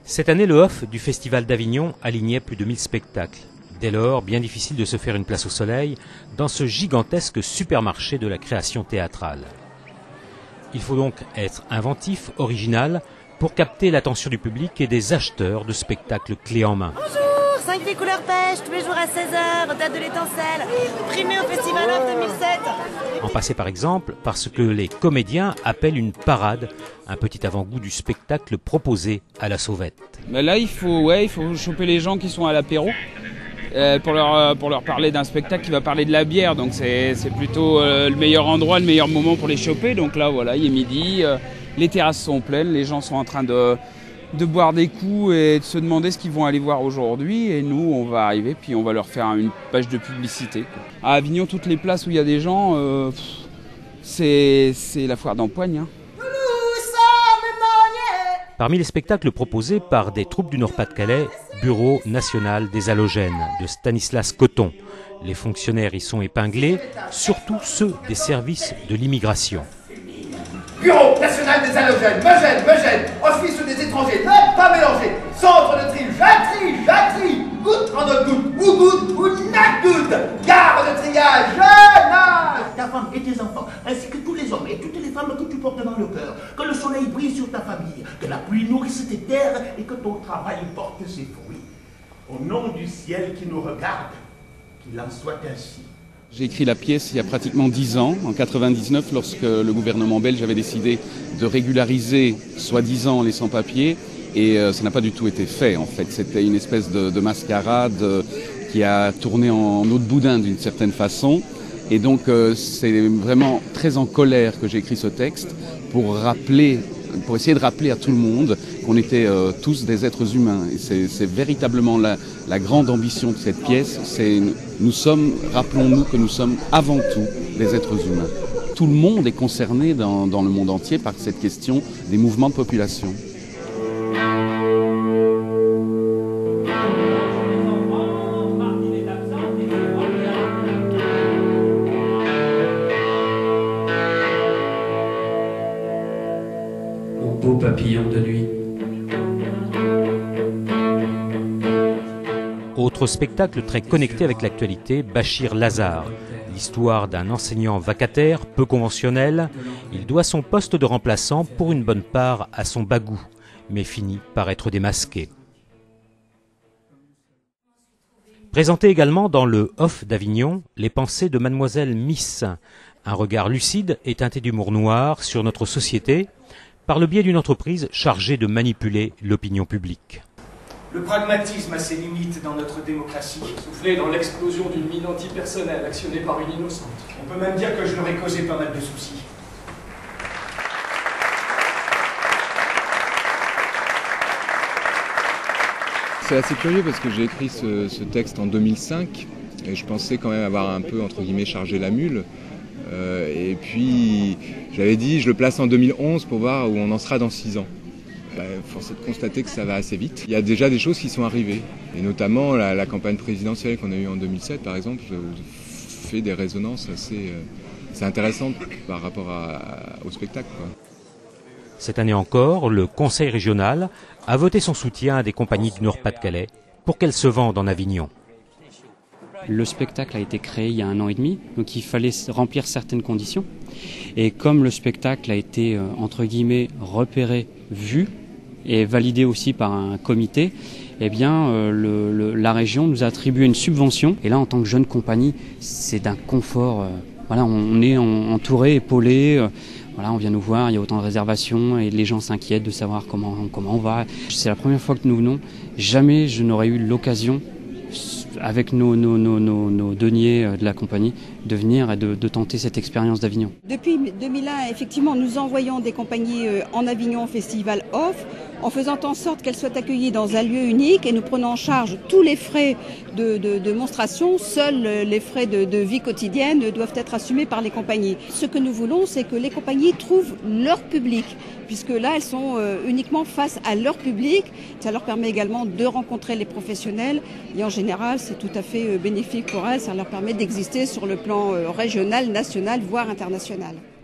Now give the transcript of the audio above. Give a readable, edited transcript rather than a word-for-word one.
Cette année, le off du Festival d'Avignon alignait plus de 1000 spectacles. Dès lors, bien difficile de se faire une place au soleil dans ce gigantesque supermarché de la création théâtrale. Il faut donc être inventif, original, pour capter l'attention du public et des acheteurs de spectacles clés en main. Bonjour, 5 filles couleur pêche, tous les jours à 16h, date de l'étincelle, primé au Festival Off 2007. En passer par exemple par ce que les comédiens appellent une parade, un petit avant-goût du spectacle proposé à la sauvette. Ben là, il faut choper les gens qui sont à l'apéro pour leur parler d'un spectacle qui va parler de la bière. Donc c'est plutôt le meilleur endroit, le meilleur moment pour les choper. Donc là, voilà, il est midi, les terrasses sont pleines, les gens sont en train de boire des coups et de se demander ce qu'ils vont aller voir aujourd'hui. Et nous, on va arriver, puis on va leur faire une page de publicité. À Avignon, toutes les places où il y a des gens, c'est la foire d'Empoigne. Parmi les spectacles proposés par des troupes du Nord-Pas-de-Calais, Bureau national des halogènes de Stanislas Coton. Les fonctionnaires y sont épinglés, surtout ceux des services de l'immigration. Bureau national des halogènes, me gêne, office des étrangers, ne pas mélanger, centre de tri, j'attrie, goutte en autre goutte, ou not good, gare de triage, jeune âge. Ta femme et tes enfants, ainsi que tous les hommes et toutes les femmes que tu portes dans le cœur, que le soleil brille sur ta famille, que la pluie nourrisse tes terres et que ton travail porte ses fruits. Au nom du ciel qui nous regarde, qu'il en soit ainsi. J'ai écrit la pièce il y a pratiquement 10 ans, en 99, lorsque le gouvernement belge avait décidé de régulariser, soi-disant, les sans-papiers. Et ça n'a pas du tout été fait, en fait. C'était une espèce de mascarade qui a tourné en eau de boudin d'une certaine façon. Et donc c'est vraiment très en colère que j'ai écrit ce texte pour essayer de rappeler à tout le monde qu'on était tous des êtres humains. Et c'est véritablement la grande ambition de cette pièce. Rappelons-nous que nous sommes avant tout des êtres humains. Tout le monde est concerné dans le monde entier par cette question des mouvements de population. Beau papillon de nuit. Autre spectacle très connecté avec l'actualité, Bachir Lazare. L'histoire d'un enseignant vacataire, peu conventionnel. Il doit son poste de remplaçant pour une bonne part à son bagou, mais finit par être démasqué. Présenté également dans le Off d'Avignon, les pensées de Mademoiselle Miss. Un regard lucide et teinté d'humour noir sur notre société, par le biais d'une entreprise chargée de manipuler l'opinion publique. Le pragmatisme a ses limites dans notre démocratie. Soufflé dans l'explosion d'une mine antipersonnelle actionnée par une innocente. On peut même dire que je leur ai causé pas mal de soucis. C'est assez curieux parce que j'ai écrit ce texte en 2005 et je pensais quand même avoir un peu, entre guillemets, chargé la mule. Et puis j'avais dit je le place en 2011 pour voir où on en sera dans 6 ans. Force est de constater que ça va assez vite. Il y a déjà des choses qui sont arrivées, et notamment la campagne présidentielle qu'on a eue en 2007 par exemple fait des résonances assez intéressantes par rapport au spectacle, quoi. Cette année encore, le Conseil régional a voté son soutien à des compagnies du Nord-Pas-de-Calais pour qu'elles se vendent en Avignon. Le spectacle a été créé il y a 1 an et demi, donc il fallait remplir certaines conditions. Et comme le spectacle a été, entre guillemets, repéré, vu et validé aussi par un comité, eh bien, la région nous a attribué une subvention. Et là, en tant que jeune compagnie, c'est d'un confort. Voilà, on est entouré, épaulé. Voilà, on vient nous voir, il y a autant de réservations et les gens s'inquiètent de savoir comment on va. C'est la première fois que nous venons. Jamais je n'aurais eu l'occasion, avec nos deniers de la compagnie, de venir et de tenter cette expérience d'Avignon. Depuis 2001, effectivement, nous envoyons des compagnies en Avignon au Festival Off, en faisant en sorte qu'elles soient accueillies dans un lieu unique et nous prenons en charge tous les frais de démonstration. Seuls les frais de vie quotidienne doivent être assumés par les compagnies. Ce que nous voulons, c'est que les compagnies trouvent leur public, puisque là, elles sont uniquement face à leur public. Ça leur permet également de rencontrer les professionnels et en général, c'est tout à fait bénéfique pour elles. Ça leur permet d'exister sur le plan régional, national, voire international.